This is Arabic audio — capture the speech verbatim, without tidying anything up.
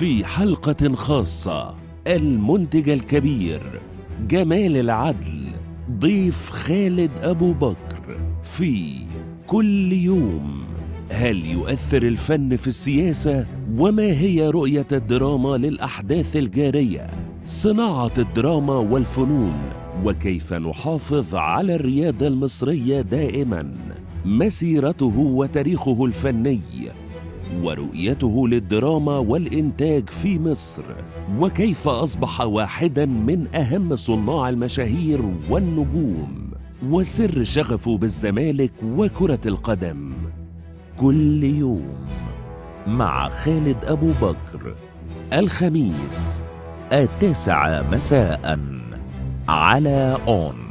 في حلقة خاصة المنتج الكبير جمال العدل ضيف خالد أبو بكر في كل يوم. هل يؤثر الفن في السياسة؟ وما هي رؤية الدراما للأحداث الجارية؟ صناعة الدراما والفنون، وكيف نحافظ على الريادة المصرية دائما؟ مسيرته وتاريخه الفني، ورؤيته للدراما والإنتاج في مصر، وكيف أصبح واحداً من أهم صناع المشاهير والنجوم، وسر شغفه بالزمالك وكرة القدم. كل يوم مع خالد أبو بكر، الخميس التاسعة مساءً على أون.